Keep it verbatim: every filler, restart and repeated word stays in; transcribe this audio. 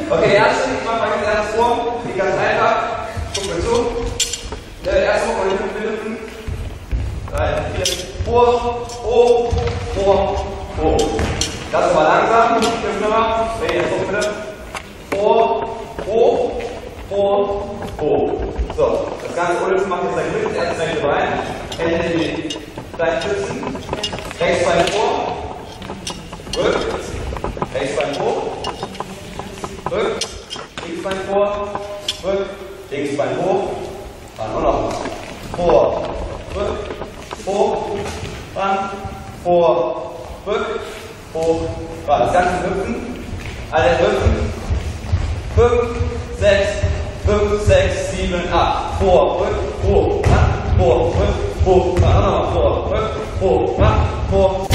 Okay, erste, ich mache mal ganz erstes vor. Geht ganz einfach. Guck mir zu. Der erste Mal die fünf Minuten. drei, vier. Vor, hoch, vor, hoch. Das war langsam. Fünf Nummer. Wenn jetzt hoch bitte. Vor, hoch, vor, hoch. So, das Ganze ohne zu machen ist ein Glück. Erst rechte Bein. Hände in die kleinen Stützen. Rechts Bein vor. Rück. Rechts Bein hoch. Rück. Links Bein vor. Rück. Links Bein hoch. Dann nur noch. Vor. Rück. Hoch. Ran. Vor. Rück. Hoch. Ran. Das Ganze hüpfen. Alle hüpfen. fünf, sechs, fünf, sechs, sieben, acht. Vor. Rück. Hoch. Ran. Vor. Rück. Hoch. Ran. Nochmal. Vor. Rück. Hoch. Ran. Vor.